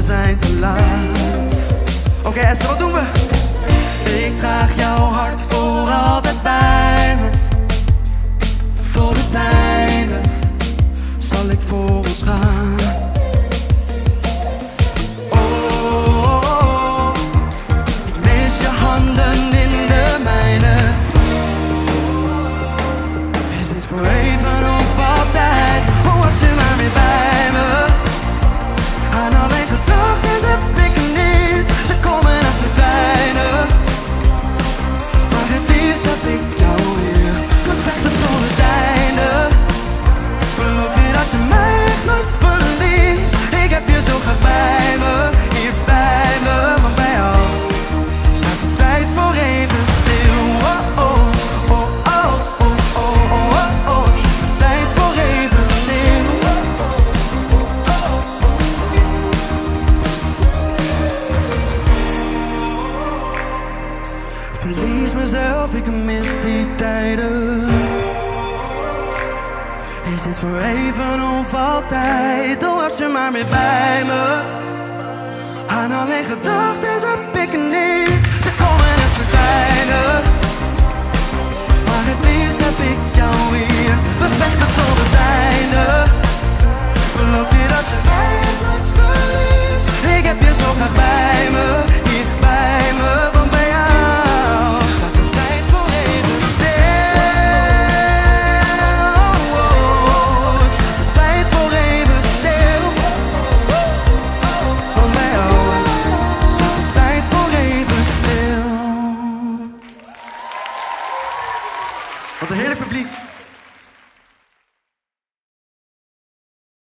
zijn te laat. Oké, Esther, wat doen we? Ik draag jouw hart voor altijd bij me. Tot het einde zal ik voor ons gaan. Oh, ik mis je handen in de mijne. Is dit voor even of altijd? Oh, was je maar weer bij me. Aan alleen gedachten heb ik niets. Ze komen en verdwijnen. Maar het liefst heb ik jou weer. We vechten tot het einde. Beloof je dat je mij echt nooit verliest? Ik heb je zo graag bij me, hier bij me. Want bij jou staat de tijd voor even stil. Oh oh, oh oh, oh oh, oh oh, oh. Staat de tijd voor even stil. Verlies mezelf, ik mis die tijden. Is dit voor even of altijd? Oh, was je maar weer bij me. Aan alleen gedachten heb ik niets. Ze komen en verdwijnen. Maar het liefst heb ik jou hier. We vechten tot het einde. Beloof je dat je mij echt nooit verliest? Ik heb je zo graag bij me, hier bij me. Want bij jou staat de tijd voor even Wat een heerlijk publiek.